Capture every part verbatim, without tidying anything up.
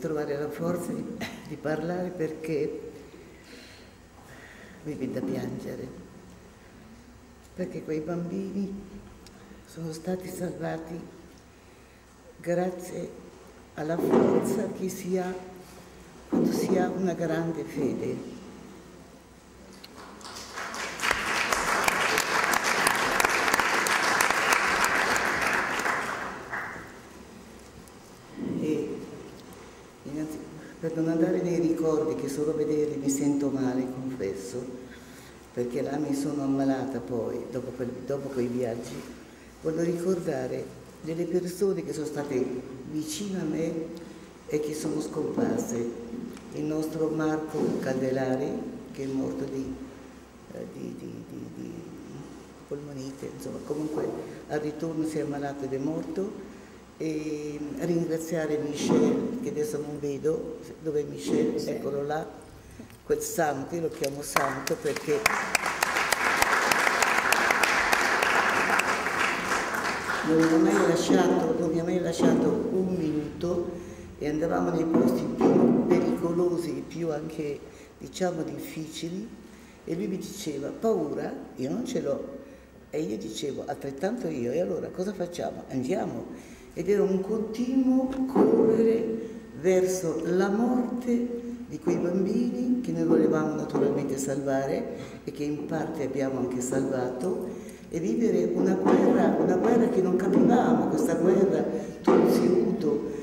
trovare la forza di, di parlare perché mi viene da piangere, perché quei bambini sono stati salvati grazie alla forza che si ha quando si ha una grande fede. Per non andare nei ricordi, che solo vedere mi sento male, confesso, perché là mi sono ammalata poi, dopo, quel, dopo quei viaggi, voglio ricordare delle persone che sono state vicine a me e che sono scomparse. Il nostro Marco Caldelari, che è morto di, eh, di, di, di, di polmonite, insomma, comunque al ritorno si è ammalato ed è morto. E ringraziare Michel, che adesso non vedo, dove è Michel, eccolo là, quel santo, io lo chiamo santo perché non mi ha mai lasciato, non mi ha mai lasciato un minuto e andavamo nei posti più pericolosi, più anche, diciamo, difficili, e lui mi diceva, paura? Io non ce l'ho. E io dicevo, altrettanto io, e allora cosa facciamo? Andiamo. Ed era un continuo correre verso la morte di quei bambini che noi volevamo naturalmente salvare e che in parte abbiamo anche salvato, e vivere una guerra, una guerra che non capivamo, questa guerra Tutsi-Hutu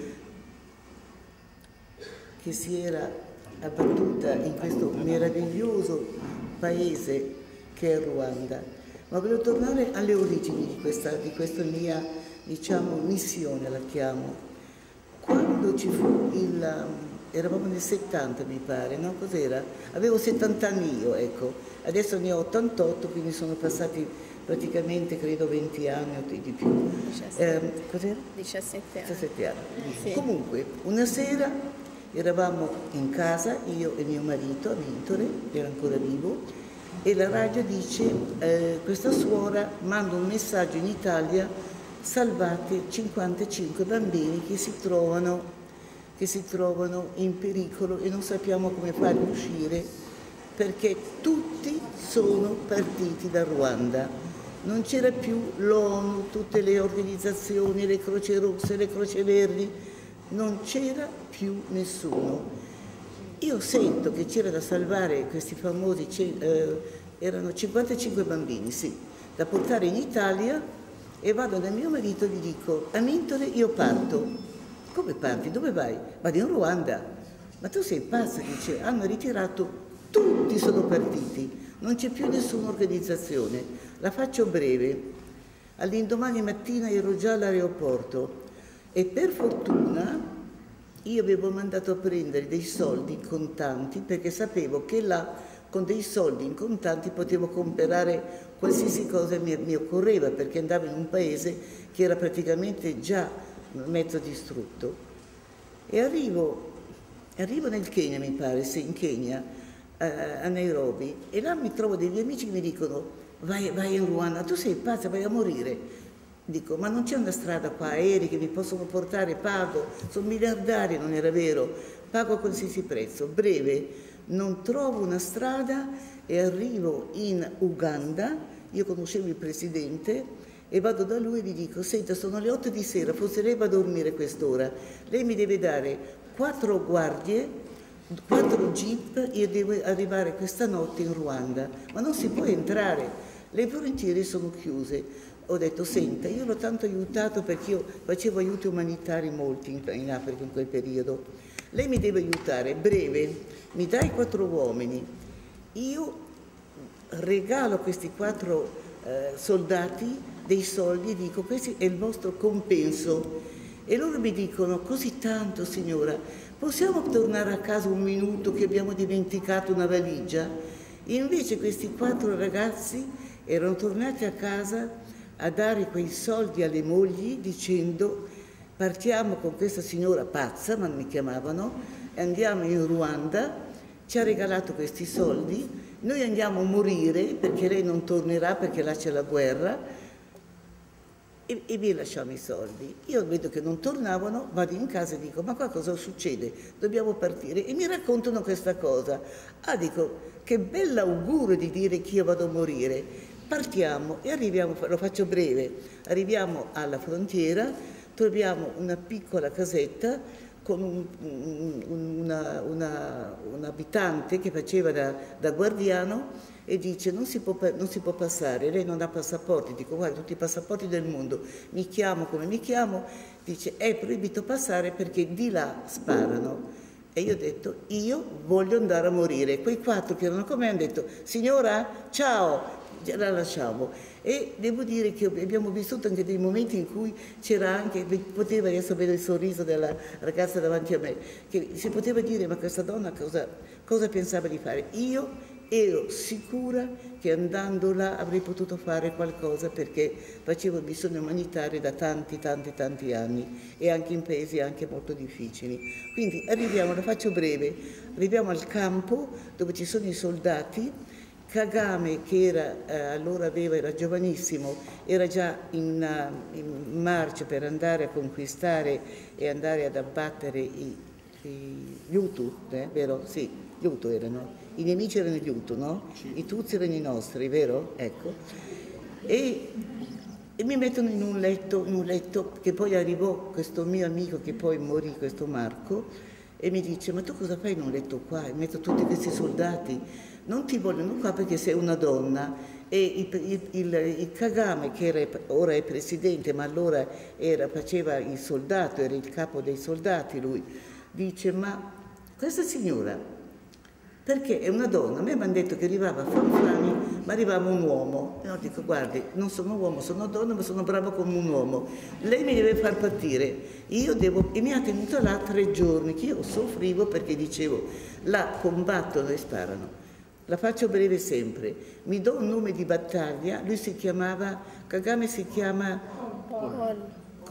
che si era abbattuta in questo meraviglioso paese che è Ruanda. Ma voglio tornare alle origini di questa, di questa mia, diciamo, missione, la chiamo. Quando ci fu il, eravamo nel settanta mi pare, no? Cos'era? Avevo settanta anni io, ecco, adesso ne ho ottantotto, quindi sono passati praticamente, credo, venti anni o di più. diciassette. Eh, cos'era? diciassette anni. diciassette anni. Sì. Comunque, una sera eravamo in casa, io e mio marito, Amintore, che era ancora vivo, e la radio dice, eh, questa suora manda un messaggio in Italia, salvate cinquantacinque bambini che si trovano, che si trovano in pericolo e non sappiamo come farli uscire perché tutti sono partiti da Ruanda. Non c'era più l'ONU, tutte le organizzazioni, le Croce Rosse, le Croce Verdi, non c'era più nessuno. Io sento che c'era da salvare questi famosi, eh, erano cinquantacinque bambini, sì, da portare in Italia, e vado da mio marito e gli dico, Amintore, io parto. Come parti? Dove vai? Vado in Ruanda. Ma tu sei pazza, dice, hanno ritirato, tutti sono partiti, non c'è più nessuna organizzazione. La faccio breve. All'indomani mattina ero già all'aeroporto e per fortuna io avevo mandato a prendere dei soldi in contanti perché sapevo che là con dei soldi in contanti potevo comprare qualsiasi cosa mi, mi occorreva, perché andavo in un paese che era praticamente già mezzo distrutto. E arrivo, arrivo nel Kenya, mi pare, sì, in Kenya, a, a Nairobi, e là mi trovo degli amici che mi dicono vai, vai in Ruanda, tu sei pazza, vai a morire. Dico, ma non c'è una strada qua, aerei che mi possono portare, pago, sono miliardari, non era vero, pago a qualsiasi prezzo. Breve, non trovo una strada e arrivo in Uganda, io conoscevo il presidente, e vado da lui e gli dico, senta, sono le otto di sera, forse lei va a dormire quest'ora, lei mi deve dare quattro guardie, quattro jeep, io devo arrivare questa notte in Ruanda, ma non si può entrare, le frontiere sono chiuse. Ho detto, senta, io l'ho tanto aiutato perché io facevo aiuti umanitari molti in, in Africa in quel periodo. Lei mi deve aiutare, breve, mi dai quattro uomini, io regalo a questi quattro eh, soldati dei soldi e dico, questo è il vostro compenso. E loro mi dicono, così tanto signora, possiamo tornare a casa un minuto che abbiamo dimenticato una valigia? E invece questi quattro ragazzi erano tornati a casa a dare quei soldi alle mogli dicendo partiamo con questa signora pazza, ma mi chiamavano, e andiamo in Ruanda, ci ha regalato questi soldi, noi andiamo a morire perché lei non tornerà perché là c'è la guerra, e, e vi lasciamo i soldi. Io vedo che non tornavano, vado in casa e dico, ma qua cosa succede? Dobbiamo partire. E mi raccontano questa cosa. Ah, dico, che bell'augurio di dire che io vado a morire. Partiamo e arriviamo, lo faccio breve, arriviamo alla frontiera, troviamo una piccola casetta con un, un, una, una, un abitante che faceva da, da guardiano e dice non si, può, non si può passare, lei non ha passaporti, dico guarda tutti i passaporti del mondo, mi chiamo come mi chiamo, dice è proibito passare perché di là sparano. E io ho detto io voglio andare a morire, quei quattro che erano con me hanno detto signora ciao, la lasciamo. E devo dire che abbiamo vissuto anche dei momenti in cui c'era anche, poteva, adesso vedo il sorriso della ragazza davanti a me, che si poteva dire ma questa donna cosa, cosa pensava di fare? Io ero sicura che andando là avrei potuto fare qualcosa perché facevo missioni umanitarie da tanti, tanti, tanti anni e anche in paesi anche molto difficili. Quindi arriviamo, la faccio breve, arriviamo al campo dove ci sono i soldati. Kagame, che era, eh, allora aveva, era giovanissimo, era già in, uh, in marcia per andare a conquistare e andare ad abbattere i, i, gli Hutu, eh, vero? Sì, gli Hutu erano. I nemici erano gli Hutu, no? I Tutsi erano i nostri, vero? Ecco. E, e mi mettono in un letto, in un letto che poi arrivò questo mio amico che poi morì, questo Marco, e mi dice, ma tu cosa fai in un letto qua? E metto tutti questi soldati, non ti vogliono qua perché sei una donna. E il, il, il, il Kagame, che era, ora è presidente, ma allora era, faceva il soldato, era il capo dei soldati lui, dice, ma questa signora, perché è una donna, a me mi hanno detto che arrivava a Fanfani, ma arrivava un uomo. E io dico, guardi, non sono uomo, sono donna, ma sono brava come un uomo. Lei mi deve far partire. Io devo, e mi ha tenuto là tre giorni, che io soffrivo perché dicevo, là combattono e sparano. La faccio breve sempre. Mi do un nome di battaglia, lui si chiamava, Kagame si chiama... Paul.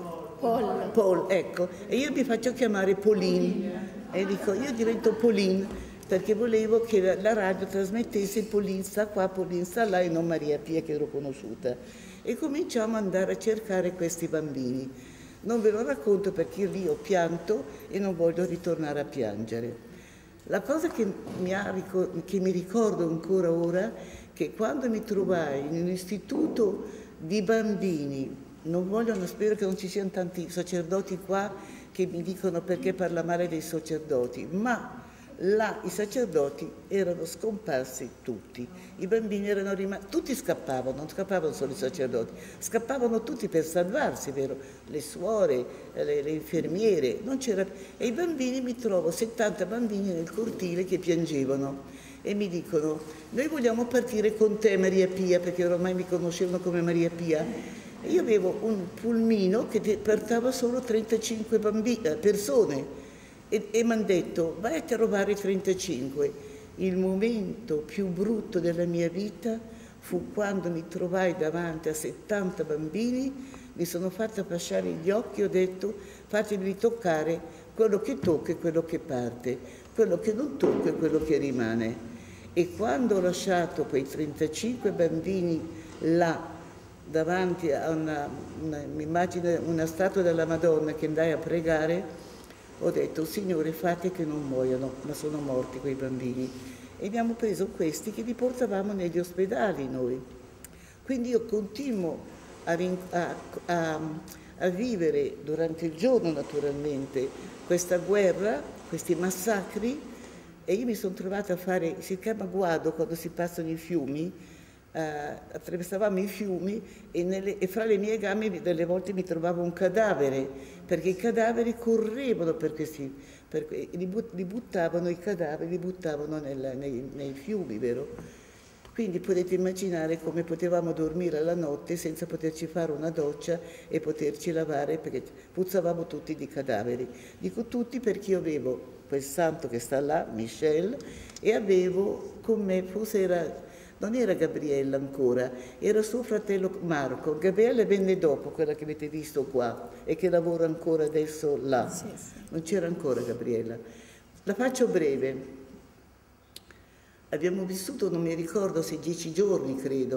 Paul. Paul, ecco. E io mi faccio chiamare Pauline. E dico, io divento Pauline, perché volevo che la, la radio trasmettesse Pauline sta qua, Pauline sta là e non Maria Pia che ero conosciuta. E cominciamo ad andare a cercare questi bambini. Non ve lo racconto perché io lì ho pianto e non voglio ritornare a piangere. La cosa che mi, ha, che mi ricordo ancora ora, che quando mi trovai in un istituto di bambini, non vogliono, spero che non ci siano tanti sacerdoti qua che mi dicono perché parla male dei sacerdoti, ma là i sacerdoti erano scomparsi tutti, i bambini erano rimasti, tutti scappavano, non scappavano solo i sacerdoti, scappavano tutti per salvarsi, vero? Le suore, le, le infermiere, non c'era, e i bambini, mi trovo settanta bambini nel cortile che piangevano e mi dicono, noi vogliamo partire con te Maria Pia, perché ormai mi conoscevano come Maria Pia. E io avevo un pulmino che portava solo trentacinque bambini, persone. E, e mi hanno detto, vai a trovare trentacinque. Il momento più brutto della mia vita fu quando mi trovai davanti a settanta bambini, mi sono fatta fasciare gli occhi e ho detto, fatemi toccare quello che tocca e quello che parte, quello che non tocca e quello che rimane. E quando ho lasciato quei trentacinque bambini là, davanti a una, una, immagine, una statua della Madonna che andai a pregare, ho detto, Signore, fate che non muoiano, ma sono morti quei bambini. E abbiamo preso questi che li portavamo negli ospedali noi. Quindi io continuo a, a, a, a vivere durante il giorno, naturalmente, questa guerra, questi massacri, e io mi sono trovata a fare, si chiama guado quando si passano i fiumi, Uh, attraversavamo i fiumi e, nelle, e fra le mie gambe delle volte mi trovavo un cadavere, perché i cadaveri correvano per questi, per, li, but, li buttavano i cadaveri, li buttavano nel, nei, nei fiumi, vero? Quindi potete immaginare come potevamo dormire la notte senza poterci fare una doccia e poterci lavare, perché puzzavamo tutti di cadaveri. Dico tutti perché io avevo quel santo che sta là, Michel, e avevo con me, forse era... Non era Gabriella ancora, era suo fratello Marco. Gabriella venne dopo, quella che avete visto qua, e che lavora ancora adesso là. Sì, sì. Non c'era ancora Gabriella. La faccio breve. Abbiamo vissuto, non mi ricordo se dieci giorni, credo,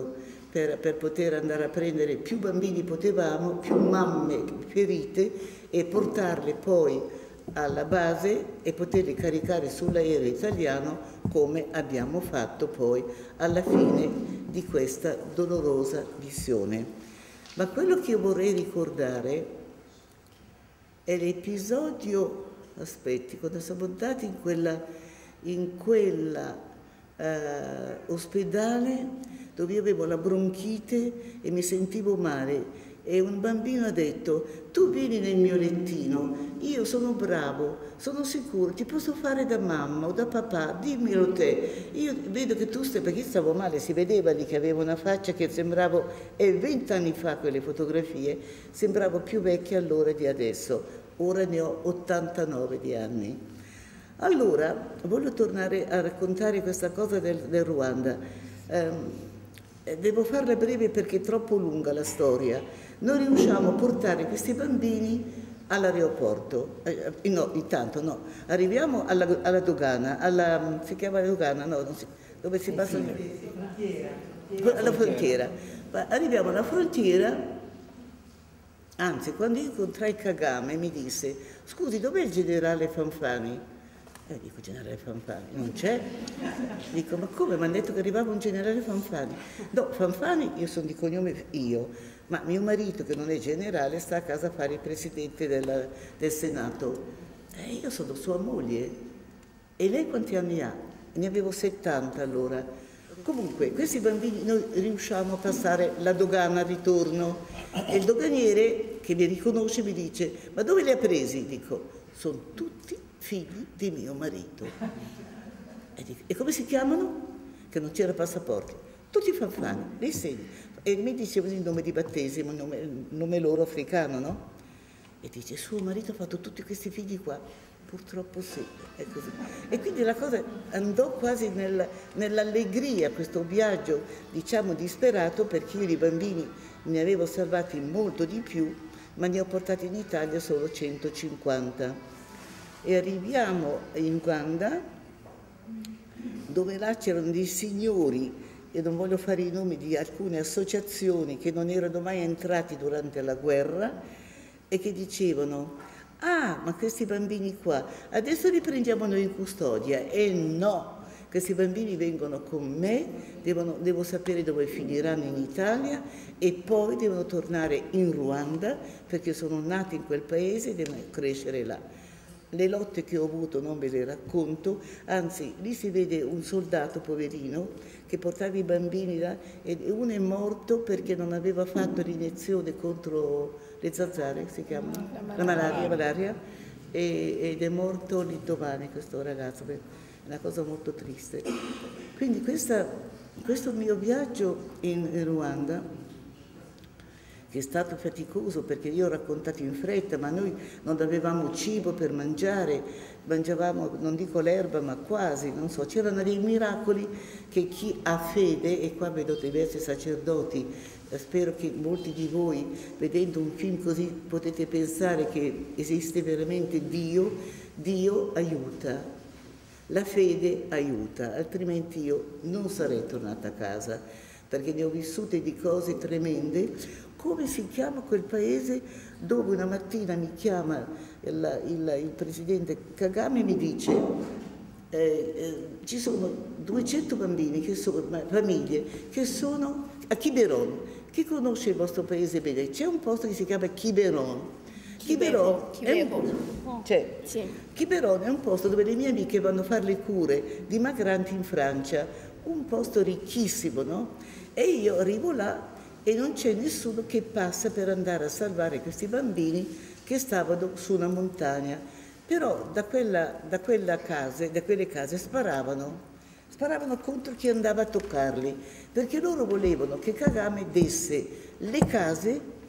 per, per poter andare a prendere più bambini potevamo, più mamme ferite e portarle poi alla base e poterli caricare sull'aereo italiano come abbiamo fatto poi alla fine di questa dolorosa missione. Ma quello che io vorrei ricordare è l'episodio, aspetti, quando siamo andati in quella, in quella eh, ospedale dove io avevo la bronchite e mi sentivo male e un bambino ha detto: tu vieni nel mio lettino, io sono bravo, sono sicuro, ti posso fare da mamma o da papà, dimmelo te, io vedo che tu stai, perché io stavo male, si vedeva lì che avevo una faccia che sembravo, e vent'anni fa quelle fotografie, sembravo più vecchia allora di adesso, ora ne ho ottantanove di anni. Allora, voglio tornare a raccontare questa cosa del, del Ruanda. Um, Devo farla breve perché è troppo lunga la storia. Noi riusciamo a portare questi bambini all'aeroporto. Eh, no, intanto no. Arriviamo alla, alla dogana, alla, si chiama dogana, no, non si, dove si passa... Sì, sì, frontiera, frontiera. Alla frontiera. Ma arriviamo alla frontiera, anzi, quando io incontrai Kagame mi disse: scusi, dov'è il generale Fanfani? E dico: generale Fanfani, non c'è? Dico: ma come? Mi hanno detto che arrivava un generale Fanfani. No, Fanfani io sono di cognome io, ma mio marito, che non è generale, sta a casa a fare il presidente della, del Senato. E io sono sua moglie. E lei quanti anni ha? Ne avevo settanta allora. Comunque, questi bambini noi riusciamo a passare la dogana al ritorno. E il doganiere, che mi riconosce, mi dice: ma dove li ha presi? Dico: sono tutti figli di mio marito. E, dico, e come si chiamano? Che non c'era passaporti. Tutti Fanfani, li segni. E mi dicevano il nome di battesimo, il nome, il nome loro africano, no? E dice: suo marito ha fatto tutti questi figli qua. Purtroppo sì, è così. E quindi la cosa andò quasi nel, nell'allegria, questo viaggio, diciamo, disperato, perché io i bambini ne avevo salvati molto di più, ma ne ho portati in Italia solo centocinquanta. E arriviamo in Uganda, dove là c'erano dei signori, e non voglio fare i nomi di alcune associazioni che non erano mai entrati durante la guerra e che dicevano: ah, ma questi bambini qua, adesso li prendiamo noi in custodia. E no, questi bambini vengono con me, devono, devo sapere dove finiranno in Italia e poi devono tornare in Ruanda perché sono nati in quel paese e devono crescere là. Le lotte che ho avuto non ve le racconto, anzi lì si vede un soldato poverino che portava i bambini là e uno è morto perché non aveva fatto l'iniezione contro le zanzare, si chiama? La malaria, malaria, e, ed è morto lì domani questo ragazzo, è una cosa molto triste. Quindi questa, questo mio viaggio in, in Ruanda, che è stato faticoso perché io ho raccontato in fretta, ma noi non avevamo cibo per mangiare, mangiavamo, non dico l'erba, ma quasi, non so, c'erano dei miracoli che chi ha fede, e qua vedo diversi sacerdoti, spero che molti di voi, vedendo un film così, potete pensare che esiste veramente Dio, Dio aiuta, la fede aiuta, altrimenti io non sarei tornata a casa, perché ne ho vissute di cose tremende. Come si chiama quel paese dove una mattina mi chiama il, il, il presidente Kagame e mi dice eh, eh, ci sono duecento bambini, che sono, famiglie, che sono a Quiberon. Chi conosce il vostro paese bene? C'è un posto che si chiama Quiberon. Quiberon è, cioè, sì. Quiberon è un posto dove le mie amiche vanno a fare le cure dimagranti in Francia, un posto ricchissimo, no? E io arrivo là e non c'è nessuno che passa per andare a salvare questi bambini che stavano su una montagna. Però da, quella, da, quella case, da quelle case sparavano, sparavano contro chi andava a toccarli, perché loro volevano che Kagame desse le case